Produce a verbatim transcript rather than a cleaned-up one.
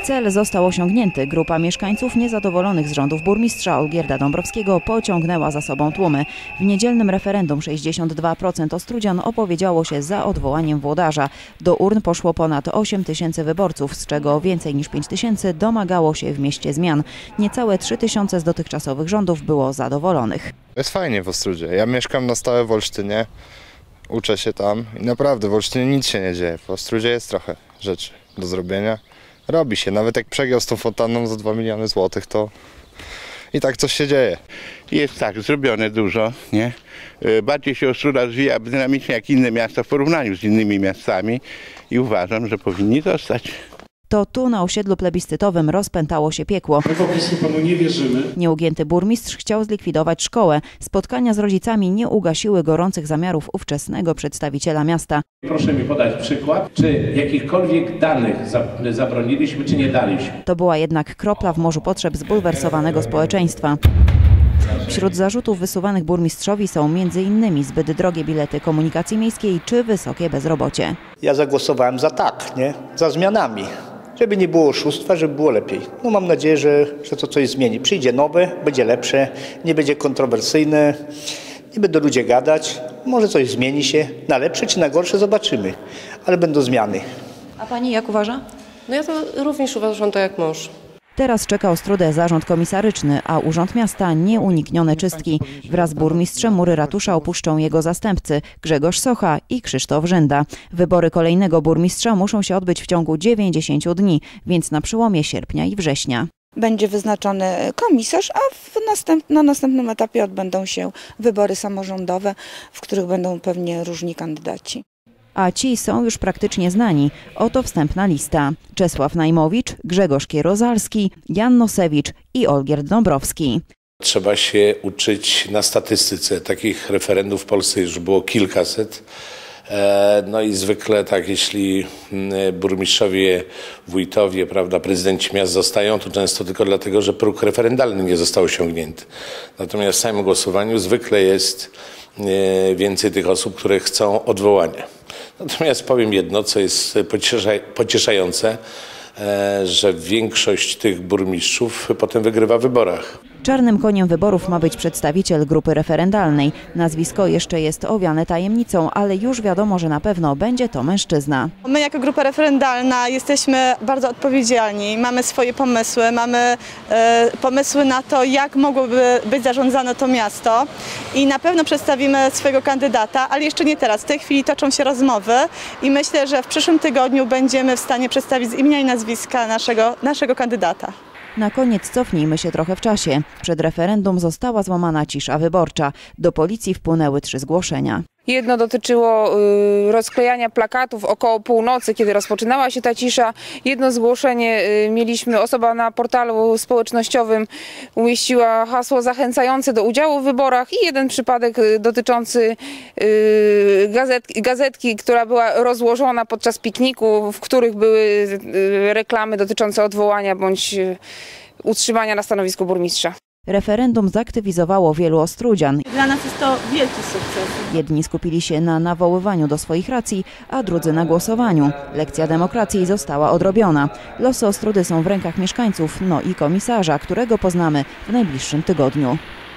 Cel został osiągnięty. Grupa mieszkańców niezadowolonych z rządów burmistrza Olgierda Dąbrowskiego pociągnęła za sobą tłumy. W niedzielnym referendum sześćdziesiąt dwa procent ostrudzian opowiedziało się za odwołaniem włodarza. Do urn poszło ponad osiem tysięcy wyborców, z czego więcej niż pięć tysięcy domagało się w mieście zmian. Niecałe trzy tysiące z dotychczasowych rządów było zadowolonych. Jest fajnie w Ostródzie. Ja mieszkam na stałe w Olsztynie, uczę się tam i naprawdę w Olsztynie nic się nie dzieje. W Ostródzie jest trochę rzeczy do zrobienia. Robi się, nawet jak przegiął z tą fontanną za dwa miliony złotych, to i tak coś się dzieje. Jest tak, zrobione dużo, nie? Bardziej się Ostróda rozwija dynamicznie jak inne miasta w porównaniu z innymi miastami i uważam, że powinni zostać. To tu na osiedlu plebiscytowym rozpętało się piekło. My po prostu panu nie wierzymy. Nieugięty burmistrz chciał zlikwidować szkołę. Spotkania z rodzicami nie ugasiły gorących zamiarów ówczesnego przedstawiciela miasta. Proszę mi podać przykład, czy jakichkolwiek danych zabroniliśmy, czy nie daliśmy. To była jednak kropla w morzu potrzeb zbulwersowanego społeczeństwa. Wśród zarzutów wysuwanych burmistrzowi są między innymi zbyt drogie bilety komunikacji miejskiej czy wysokie bezrobocie. Ja zagłosowałem za tak, nie? Za zmianami. Żeby nie było oszustwa, żeby było lepiej. No mam nadzieję, że, że to coś zmieni. Przyjdzie nowe, będzie lepsze, nie będzie kontrowersyjne, nie będą ludzie gadać. Może coś zmieni się na lepsze czy na gorsze, zobaczymy. Ale będą zmiany. A pani jak uważa? No ja to również uważam to jak mąż. Teraz czeka Ostródę zarząd komisaryczny, a Urząd Miasta nieuniknione czystki. Wraz z burmistrzem mury ratusza opuszczą jego zastępcy Grzegorz Socha i Krzysztof Rzynda. Wybory kolejnego burmistrza muszą się odbyć w ciągu dziewięćdziesięciu dni, więc na przełomie sierpnia i września. Będzie wyznaczony komisarz, a w następ, na następnym etapie odbędą się wybory samorządowe, w których będą pewnie różni kandydaci. A ci są już praktycznie znani. Oto wstępna lista. Czesław Najmowicz, Grzegorz Kierozalski, Jan Nosewicz i Olgierd Dąbrowski. Trzeba się uczyć na statystyce. Takich referendów w Polsce już było kilkaset. No i zwykle tak, jeśli burmistrzowie, wójtowie, prawda, prezydenci miast zostają, to często tylko dlatego, że próg referendalny nie został osiągnięty. Natomiast w samym głosowaniu zwykle jest więcej tych osób, które chcą odwołania. Natomiast powiem jedno, co jest pocieszające, że większość tych burmistrzów potem wygrywa w wyborach. Czarnym koniem wyborów ma być przedstawiciel grupy referendalnej. Nazwisko jeszcze jest owiane tajemnicą, ale już wiadomo, że na pewno będzie to mężczyzna. My jako grupa referendalna jesteśmy bardzo odpowiedzialni, mamy swoje pomysły, mamy e, pomysły na to, jak mogłoby być zarządzane to miasto i na pewno przedstawimy swojego kandydata, ale jeszcze nie teraz. W tej chwili toczą się rozmowy i myślę, że w przyszłym tygodniu będziemy w stanie przedstawić z imienia i nazwiska naszego, naszego kandydata. Na koniec cofnijmy się trochę w czasie. Przed referendum została złamana cisza wyborcza. Do policji wpłynęły trzy zgłoszenia. Jedno dotyczyło y, rozklejania plakatów około północy, kiedy rozpoczynała się ta cisza. Jedno zgłoszenie y, mieliśmy, osoba na portalu społecznościowym umieściła hasło zachęcające do udziału w wyborach i jeden przypadek y, dotyczący y, gazetki, gazetki, która była rozłożona podczas pikniku, w których były y, reklamy dotyczące odwołania bądź y, utrzymania na stanowisku burmistrza. Referendum zaktywizowało wielu Ostródzian. Dla nas jest to wielki sukces. Jedni skupili się na nawoływaniu do swoich racji, a drudzy na głosowaniu. Lekcja demokracji została odrobiona. Losy Ostródy są w rękach mieszkańców, no i komisarza, którego poznamy w najbliższym tygodniu.